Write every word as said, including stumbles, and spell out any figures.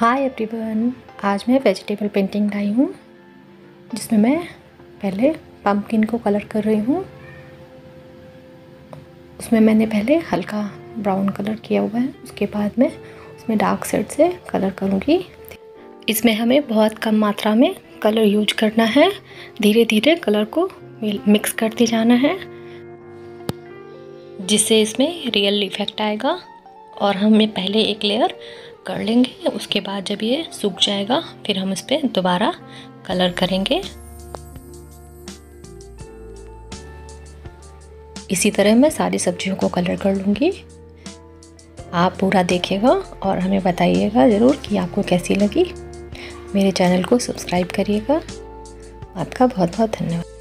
Hi everyone, आज मैं vegetable painting लाई हूँ जिसमें मैं पहले पम्पकिन को कलर कर रही हूँ। उसमें मैंने पहले हल्का ब्राउन कलर किया हुआ है, उसके बाद मैं उसमें डार्क शेड से कलर करूँगी। इसमें हमें बहुत कम मात्रा में कलर यूज करना है, धीरे धीरे कलर को मिक्स करते जाना है जिससे इसमें रियल इफ़ेक्ट आएगा। और हमें पहले एक लेयर कर लेंगे, उसके बाद जब ये सूख जाएगा फिर हम इस पर दोबारा कलर करेंगे। इसी तरह मैं सारी सब्जियों को कलर कर लूँगी। आप पूरा देखिएगा और हमें बताइएगा ज़रूर कि आपको कैसी लगी। मेरे चैनल को सब्सक्राइब करिएगा। आपका बहुत बहुत धन्यवाद।